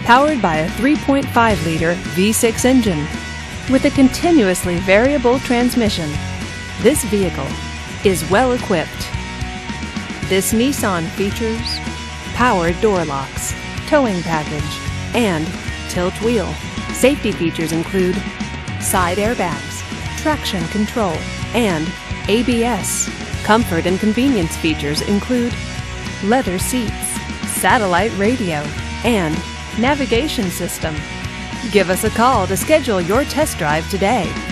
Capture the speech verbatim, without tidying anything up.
powered by a three point five liter V six engine with a continuously variable transmission. This vehicle is well equipped. This Nissan features power door locks, towing package, and tilt wheel. Safety features include side airbags, traction control, and A B S. Comfort and convenience features include leather seats, satellite radio, and navigation system. Give us a call to schedule your test drive today.